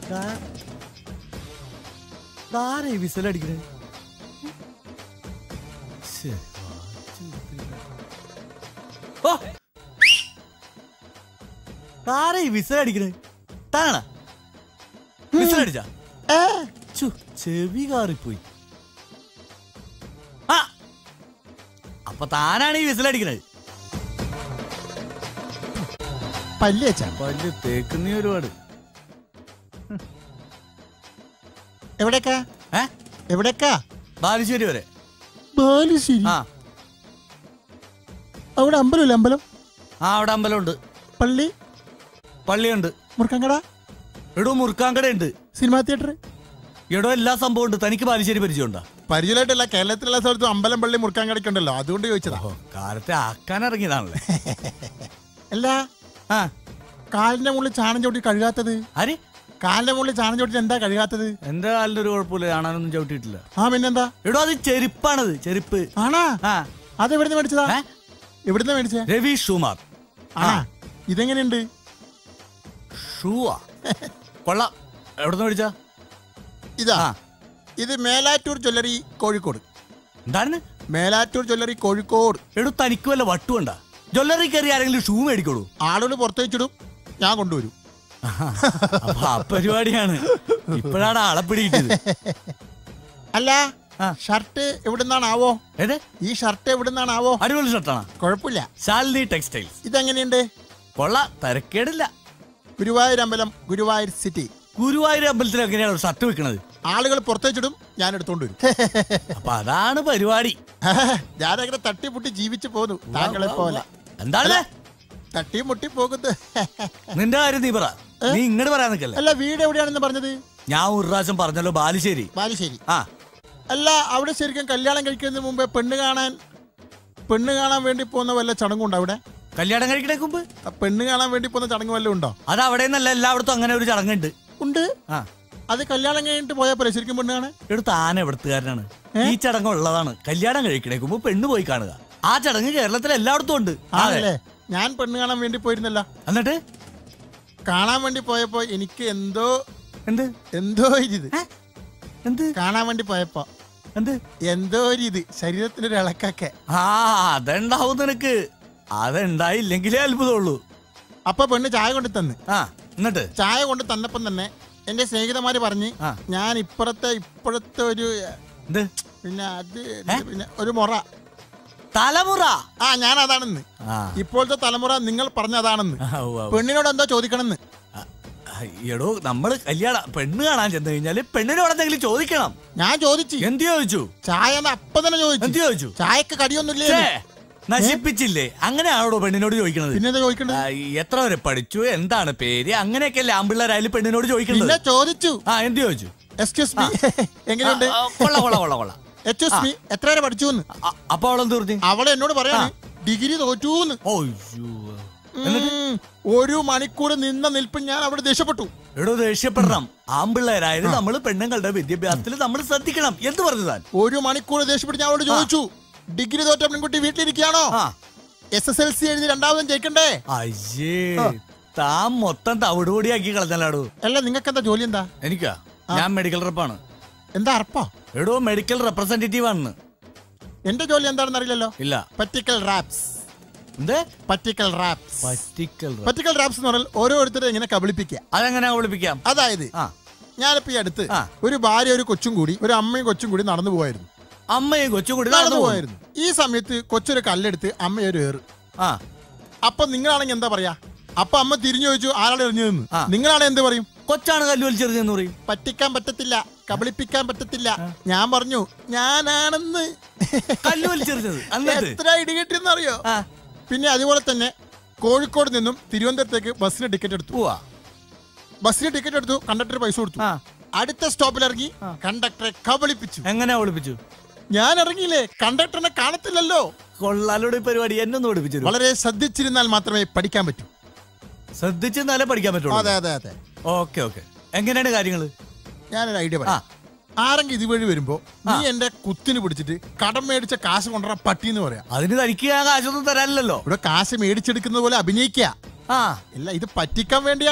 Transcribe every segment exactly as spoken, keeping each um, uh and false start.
വിസലടിക്കണേ താരേ വിസലടിക്കണേ താനാ വിസലടിച്ചാ ചെവി കാറിപ്പോയി. ആ അപ്പൊ താനാണ് ഈ വിസലടിക്കണത്. പല്ല് പല്ല് തേക്കുന്നീ ഒരുപാട്. എവിടേക്കാ എവിടേക്കാ? ബാലുശ്ശേരി വരെ. ബാലുശ്ശേരി? ആ അവിടെ അമ്പലമില്ല? അമ്പലം? ആ അവിടെ അമ്പലമുണ്ട്. പള്ളി? പള്ളിയുണ്ട്. മുറുക്കാങ്കട? എടോ മുറുക്കാങ്കട ഉണ്ട്. Cinema theatre? എടോ എല്ലാ സംഭവം ഉണ്ട്. തനിക്ക് ബാലുശ്ശേരി പരിചയമുണ്ടോ? പരിചയമായിട്ടല്ല, കേരളത്തിലുള്ള സ്ഥലത്തും അമ്പലം പള്ളി മുറുക്കാങ്കടയ്ക്കുണ്ടല്ലോ, അതുകൊണ്ട് ചോദിച്ചതാ. കാലത്തെ ആക്കാൻ ഇറങ്ങിയതാണല്ലേ. അല്ല ആ കാലിന്റെ മുകളിൽ ചാണം ചവിട്ടി കഴുകാത്തത്? ആര്? കാലിന്റെ മുകളിൽ ചാണം ചവിട്ടി എന്താ കഴുകാത്തത്? എന്റെ കാലിന്റെ ഒരു കുഴപ്പമില്ല, കാണാനൊന്നും ചവിട്ടിയിട്ടില്ല. ആ പിന്നെന്താ? എടോ അത് ചെരുപ്പാണത്, ചെരുപ്പ്. ആണാ? ആ അത് എവിടുന്ന് മേടിച്ചതാ? എവിടുന്ന് മേടിച്ചേ? രവി ഷൂമാർ. ആ ഇതെങ്ങനെയുണ്ട്? ഷൂവാ കൊള്ളാം. എവിടുന്ന് മേടിച്ചാ? ഇതാ, ഇത് മേലാറ്റൂർ ജ്വല്ലറി കോഴിക്കോട്. എന്താണ് മേലാറ്റൂർ ജ്വല്ലറി കോഴിക്കോട്? എടോ തനിക്ക് വല്ല വട്ടുകൊണ്ടാ? ജ്വല്ലറി കയറി ആരെങ്കിലും ഷൂ മേടിക്കോളൂ? ആളുകൾ പുറത്തു വെച്ചിടും, ഞാൻ കൊണ്ടുവരും. അപ്പൊ ആ പരിപാടിയാണ്. ഇപ്പോഴാണ് ആളെ പിടികിട്ടത്. അല്ല ഷർട്ട് എവിടുന്നാണാവോ? ഏത് ഈ ഷർട്ട് എവിടുന്നാണാവോ? അടിപൊളി ഷർട്ടാണ്. കുഴപ്പമില്ല. ശാലിനി ടെക്സ്റ്റൈൽസ്. ഇതെങ്ങനെയുണ്ട്? കൊള്ളാം, തരക്കേടില്ല. ഗുരുവായൂർ അമ്പലം, ഗുരുവായൂർ സിറ്റി. ഗുരുവായൂർ അമ്പലത്തിൽ എങ്ങനെയാണ് ഷർട്ട് വെക്കണത്? ആളുകൾ പുറത്തേച്ചിടും, ഞാൻ എടുത്തോണ്ട് വരും. അപ്പൊ അതാണ് പരിപാടി. ഞാനങ്ങനെ തട്ടിമുട്ടി ജീവിച്ചു പോന്നു, താങ്കളെ പോലെ. എന്താണ് തട്ടിമുട്ടി പോകുന്നത്? നിന്റെ കാര്യം നീ പറ, നീ ഇങ്ങോട്ട് പറയാൻ നിൽക്കല്ലേ. അല്ല വീട് എവിടെയാണെന്ന് പറഞ്ഞത്? ഞാൻ ഒരു പ്രാവശ്യം പറഞ്ഞല്ലോ, ബാലുശ്ശേരി. ബാലുശ്ശേരി. ആ അല്ല അവിടെ ശരിക്കും കല്യാണം കഴിക്കുന്നതിന് മുമ്പേ പെണ്ണ് കാണാൻ പെണ്ണ് കാണാൻ വേണ്ടി പോകുന്ന വല്ല ചടങ്ങുണ്ടോ അവിടെ? കല്യാണം കഴിക്കണേക്ക് മുമ്പ് പെണ്ണ് കാണാൻ വേണ്ടി പോകുന്ന ചടങ്ങ് വല്ലതും ഉണ്ടോ? അത് അവിടെ നിന്നല്ല, എല്ലായിടത്തും അങ്ങനെ ഒരു ചടങ്ങുണ്ട്. ഉണ്ട്. ആ അത് കല്യാണം കഴിഞ്ഞിട്ട് പോയാ പോലെ ശരിക്കും പെണ്ണ് കാണാൻ? എടുത്ത് ആന എവിടത്തുകാരനാണ്. ഈ ചടങ്ങ് ഉള്ളതാണ്. കല്യാണം കഴിക്കണേക്ക് മുമ്പ് പെണ്ണ് പോയി കാണുക. ആ ചടങ്ങ് കേരളത്തിൽ എല്ലായിടത്തും ഉണ്ട്. ആണല്ലേ? ഞാൻ പെണ്ണ് കാണാൻ വേണ്ടി പോയിരുന്നല്ലോ. എന്നിട്ട് കാണാൻ വേണ്ടി പോയപ്പോ എനിക്ക് എന്തോ എന്ത് എന്തോ ഇത് എന്ത് കാണാൻ വേണ്ടി പോയപ്പോ എന്ത് എന്തോ ഒരു ഇത് ശരീരത്തിനൊരു ഇളക്കൊക്കെ. ആ അതുണ്ടാവും നിനക്ക്. അതുണ്ടായില്ലെങ്കിലേ അത്ഭുതമുള്ളൂ. അപ്പൊ പെണ്ണ് ചായ കൊണ്ട് തന്ന്. ആ എന്നിട്ട് ചായ കൊണ്ട് തന്നപ്പം തന്നെ എന്റെ സ്നേഹിതന്മാര് പറഞ്ഞ് ഞാൻ ഇപ്പുറത്തെ ഇപ്പോഴത്തെ ഒരു പിന്നെ അത് പിന്നെ ഒരു മുറ തലമുറ. ആ ഞാൻ അതാണെന്ന്. ഇപ്പോഴത്തെ തലമുറ നിങ്ങൾ പറഞ്ഞതാണെന്ന്. പെണ്ണിനോട് എന്തോ ചോദിക്കണമെന്ന്. എടോ നമ്മള് കല്യാണം പെണ്ണ് കാണാൻ ചെന്ന് കഴിഞ്ഞാല് പെണ്ണിനോട് എന്തെങ്കിലും ചോദിക്കണം. ഞാൻ ചോദിച്ചു. എന്ത് ചോദിച്ചു? ചായ അപ്പൊ തന്നെ ചോദിച്ചു. എന്ത് ചോദിച്ചു? ചായക്ക് കടിയൊന്നുമില്ലേ? നശിപ്പിച്ചില്ലേ? അങ്ങനെയാണോ പെണ്ണിനോട് ചോദിക്കണത്? പിന്നെന്താ ചോദിക്കണത്? എത്ര വരെ പഠിച്ചു, എന്താണ് പേര്, അങ്ങനെയൊക്കെയല്ലേ ആമ്പിള്ളേരായാലും പെണ്ണിനോട് ചോദിക്കണത്. ചോദിച്ചു. ആ എന്ത് ചോദിച്ചു? എക്സ്ക്യൂസ് മീ, എങ്ങനെയുണ്ട്? കൊള്ളാം കൊള്ളാം കൊള്ളാം കൊള്ളാം. എക്സ്ക്യൂസ് മീ, എത്ര വരെ പഠിച്ചു? അപ്പൊ അവളെന്ത് പറഞ്ഞു? അവളെ എന്നോട് പറയാ ഡിഗ്രി തോറ്റൂന്ന്. ഒരു മണിക്കൂർ നിന്ന നിൽപ്പ് ഞാൻ അവിടെ ദേഷ്യപ്പെട്ടു. എടോ ദേഷ്യപ്പെടണം. ആമ്പിള്ളേരായാലും നമ്മള് പെണ്ണുങ്ങളുടെ വിദ്യാഭ്യാസത്തിൽ നമ്മൾ ശ്രദ്ധിക്കണം. എന്ത് പറഞ്ഞു താൻ? ഒരു മണിക്കൂർ ദേഷ്യപ്പെട്ട് ഞാൻ അവളോട് ചോദിച്ചു, ഡിഗ്രി തോറ്റ പെൺകുട്ടി വീട്ടിലിരിക്കുകയാണോ? എസ് എസ് എൽ സി എഴുതി രണ്ടാമതും ജയിക്കണ്ടേ? അയ്യേ താൻ മൊത്തം തവിടുപൊടിയാക്കി കളഞ്ഞാലാടോ. അല്ല നിങ്ങൾക്ക് എന്താ ജോലി? എന്താ? എനിക്കാ, ഞാൻ മെഡിക്കൽ റെപ്പാണ്. എന്താ അർപ്പാ? എടോ മെഡിക്കൽ റെപ്രസെന്റേറ്റീവ് ആണ്. എന്റെ ജോലി എന്താണെന്ന് അറിയില്ലല്ലോ. ഇല്ല. പറ്റിക്കൽ റാപ്സ്. എന്ത് പറ്റിക്കൽ റാപ്സ്? പറ്റിക്കൽ പറ്റിക്കൽ റാപ്സ് എന്ന് പറഞ്ഞാൽ ഓരോരുത്തരെ എങ്ങനെ കബളിപ്പിക്കാം. അതെങ്ങനെ കബളിപ്പിക്കാം? അതായത് ഞാനിപ്പോ ഈ അടുത്ത് ഒരു ഭാര്യ ഒരു കൊച്ചും കൂടി ഒരു അമ്മയും കൊച്ചും കൂടി നടന്നു പോവായിരുന്നു. അമ്മയും കൊച്ചും കൂടി നടന്നു പോവായിരുന്നു. ഈ സമയത്ത് കൊച്ചൊരു കല്ലെടുത്ത് അമ്മയൊരു ഏറ്. അപ്പൊ നിങ്ങളാണെങ്കിൽ എന്താ പറയാ? അപ്പൊ അമ്മ തിരിഞ്ഞു ചോദിച്ചു ആരാണ് എറിഞ്ഞതെന്ന്. നിങ്ങളാണ് എന്ത് പറയും? കൊച്ചാണ് കല്ല് വലിച്ചെറിഞ്ഞെന്ന് പറയും. പറ്റിക്കാൻ പറ്റത്തില്ല, കബളിപ്പിക്കാൻ പറ്റത്തില്ല. ഞാൻ പറഞ്ഞു ഞാനാണെന്ന്. കല്ല് വലിച്ചെറിഞ്ഞത് എത്ര ഇടികിട്ടിയെന്നറിയോ? പിന്നെ അതുപോലെ തന്നെ കോഴിക്കോട് നിന്നും തിരുവനന്തപുരത്തേക്ക് ബസ്സിന് ടിക്കറ്റ് എടുത്തു. പോവാ ബസ്സിന് ടിക്കറ്റ് എടുത്തു, കണ്ടക്ടർ പൈസ കൊടുത്തു. അടുത്ത സ്റ്റോപ്പിൽ ഇറങ്ങി കണ്ടക്ടറെ കബളിപ്പിച്ചു. എങ്ങനെ കബളിപ്പിച്ചു? ഞാൻ ഇറങ്ങിയില്ലേ, കണ്ടക്ടറിനെ കാണത്തില്ലല്ലോ. കൊള്ളാലോടെ പരിപാടി. എന്നൊന്ന് പഠിപ്പിച്ചു. വളരെ ശ്രദ്ധിച്ചിരുന്നാൽ മാത്രമേ പഠിക്കാൻ പറ്റൂ. ശ്രദ്ധിച്ചിരുന്നാലേ പഠിക്കാൻ പറ്റുള്ളൂ. അതെ അതെ അതെ. Okay okay. എങ്ങനെയാണ് കാര്യങ്ങള്? ഞാനൊരു ഐഡിയ പറയാം. ആരെങ്കിലും ഇതുവഴി വരുമ്പോ നീ എന്റെ കുത്തിന് പിടിച്ചിട്ട് കടം മേടിച്ച കാശ് കൊണ്ടുവരാ പട്ടിന്ന് പറയാം. അതിന് തനിക്ക് ആ കാശൊന്നും തരാനില്ലല്ലോ. ഇവിടെ കാശ് മേടിച്ചെടുക്കുന്നത് പോലെ അഭിനയിക്കുക. അല്ല ഇത് പറ്റിക്കാൻ വേണ്ടിയാണേ.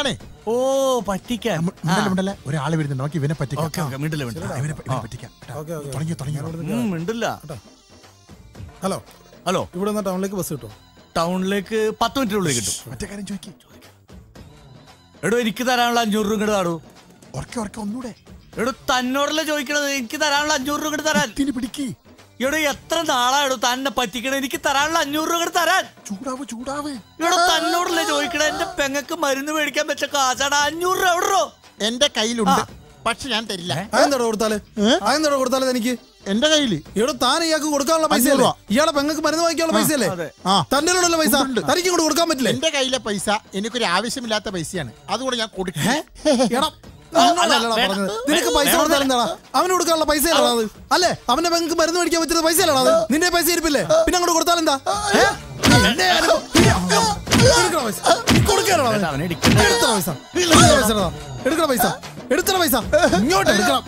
ഓ പറ്റിക്കാൻ മിണ്ടല്ല മിണ്ടല്ല ഒരാള് വരുന്നുണ്ട് നമുക്ക് ഇവനെ പറ്റിക്കാം ഓക്കെ ഓക്കെ മിണ്ടില്ല മിണ്ടില്ല ആ, ഇവനെ ഇവനെ പറ്റിക്കാം തുടങ്ങിയോ തുടങ്ങിയോ മിണ്ടില്ല ഹലോ ഹലോ ഇവിടെ നിന്ന് ടൗണിലേക്ക് ബസ് കിട്ടും. ടൗണിലേക്ക് പത്ത് മിനിറ്റിനുള്ളിൽ കിട്ടും. മറ്റേ കാര്യം ചോദിക്കും എടോ എനിക്ക് തരാനുള്ള അഞ്ഞൂറ് രൂപ ഇങ്ങോട്ട് താടൂ. ഉറക്കെ ഉറക്കെ ഒന്നൂടെ എടോ തന്നോടല്ലേ ചോദിക്കണത്, എനിക്ക് തരാനുള്ള അഞ്ഞൂറ് രൂപ ഇങ്ങോട്ട് തരാൻ. ഇതിന് പിടിക്ക് എടോ എത്ര നാളായിടോ തന്നെ പറ്റിക്കണേ, എനിക്ക് തരാനുള്ള അഞ്ഞൂറ് രൂപ ഇങ്ങോട്ട് തരാൻ. ചൂടാവ് ചൂടാവ് എടോ തന്നോടല്ലേ ചോദിക്കണേ, എന്റെ പെങ്ങക്ക് മരുന്ന് മേടിക്കാൻ വെച്ച കാശാടാ അഞ്ഞൂറ് രൂപ എവിടോ? എന്റെ കയ്യിലുണ്ട്, പക്ഷെ ഞാൻ തരില്ല. അതെന്താ കൊടുത്താല് അതെന്താ കൊടുത്താല് എനിക്ക് എന്റെ കയ്യില് ഇവിടെ താൻ ഇയാൾക്ക് കൊടുക്കാനുള്ള പൈസ അല്ലേ? ഇയാളെ പെങ്ങൾക്ക് മരുന്ന് വാങ്ങിക്കാനുള്ള പൈസ അല്ലേ? തന്റെ ഉള്ള പൈസ തനിക്ക് ഇങ്ങോട്ട് കൊടുക്കാൻ പറ്റില്ല. എന്റെ കയ്യിലെ പൈസ എനിക്കൊരു ആവശ്യമില്ലാത്ത പൈസയാണ്, അതുകൊണ്ട് ഞാൻ കൊടുക്കേ. നിനക്ക് പൈസ കൊടുത്താൽ എന്താടാ? അവന് കൊടുക്കാനുള്ള പൈസ അല്ലടാ അത്? അല്ലേ അവന്റെ പെങ്ങൾക്ക് മരുന്ന് മേടിക്കാൻ പറ്റുന്ന പൈസ അല്ലടാ അത്? നിന്റെ പൈസ ഇരിപ്പില്ലേ? പിന്നെ അങ്ങോട്ട് കൊടുത്താൽ എന്താ? എടുക്കണ പൈസ എടുക്കണ പൈസ ഇങ്ങോട്ട് എടുക്കണം.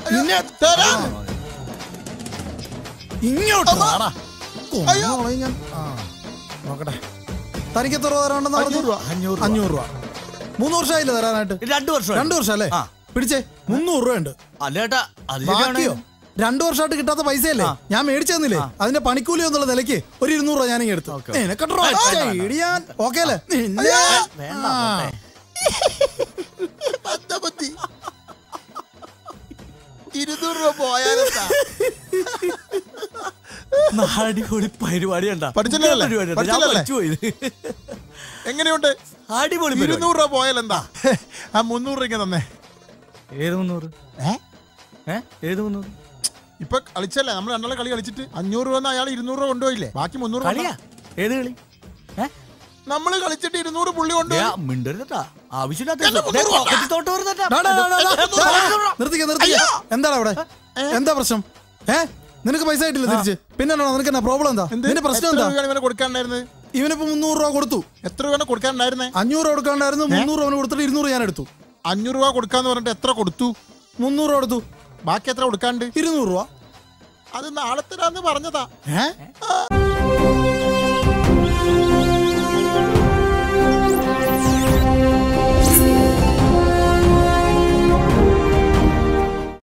ഇങ്ങോട്ട് ഞാൻ നോക്കട്ടെ. തനിക്ക് എത്ര രൂപ തരാണ്ടെന്ന് പറഞ്ഞു? അഞ്ഞൂറ് രൂപ. മൂന്ന് വർഷമായില്ലേ തരാനായിട്ട്? രണ്ടു വർഷം രണ്ടു വർഷം അല്ലേ? പിടിച്ചേ, മുന്നൂറ് രൂപ ഉണ്ട്. അല്ലേട്ടാ ബാക്കിയോ? രണ്ടു വർഷമായിട്ട് കിട്ടാത്ത പൈസയല്ലേ ഞാൻ മേടിച്ചു തന്നില്ലേ? അതിന്റെ പണിക്കൂലി എന്നുള്ള നിലയ്ക്ക് ഒരു ഇരുന്നൂറ് രൂപ ഞാനിങ്ങ് എടുത്തു. ഓക്കെ അല്ലേ? ഇരുന്നൂറ് രൂപ പോയാലെന്താ? അടിപൊളി പരിപാടി ഉണ്ടാ. എങ്ങനെയുണ്ട്? അടിപൊളി. ഇരുന്നൂറ് രൂപ പോയാലെന്താ? ആ മുന്നൂറ് രൂപ തന്നെ. ഏത് മുന്നൂറ്? ഏത് മുന്നൂറ്? ഇപ്പൊ കളിച്ചല്ലേ നമ്മൾ രണ്ടാളെ കളി കളിച്ചിട്ട് അഞ്ഞൂറ് രൂപ അയാൾ ഇരുന്നൂറ് രൂപ കൊണ്ടുപോയില്ലേ? ബാക്കി മുന്നൂറ് കളിയാ? ഏത് കളി? നമ്മള് കളിച്ചിട്ട് ഇരുന്നൂറ് പുള്ളി കൊണ്ടുപോയി. മിണ്ടരുതാ, ആവശ്യമില്ലാത്ത നിർത്തിക്ക നിർത്തിക്ക. എന്താണ് അവിടെ? എന്താ പ്രശ്നം? ഏ നിനക്ക് പൈസ ആയിട്ടില്ല തിരിച്ച്? പിന്നെ നിനക്ക് എന്നാ പ്രോബ്ലം എന്താ? നിന്റെ പ്രശ്നം എന്താ? ഇവനെ കൊടുക്കാണ്ടായിരുന്നത്? ഇവനിപ്പോ മുന്നൂറ് രൂപ കൊടുത്തു. എത്ര രൂപ കൊടുക്കാണ്ടായിരുന്നേ? അഞ്ഞൂറ് രൂപ കൊടുക്കാണ്ടായിരുന്നു. മുന്നൂറ് രൂപ കൊടുത്തിട്ട് ഇരുന്നൂറ് ഞാൻ എടുത്തു. അഞ്ഞൂറ് രൂപ കൊടുക്കാന്ന് പറഞ്ഞിട്ട് എത്ര കൊടുത്തു? മുന്നൂറ് രൂപ കൊടുത്തു. ബാക്കി എത്ര കൊടുക്കാണ്ട്? ഇരുന്നൂറ് രൂപ. അത് നാളെ തരാന്ന് പറഞ്ഞതാ. ഏ